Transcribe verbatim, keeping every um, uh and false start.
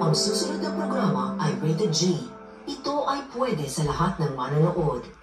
Ang susunod na programa ay rated G. Ito ay pwede sa lahat ng manonood.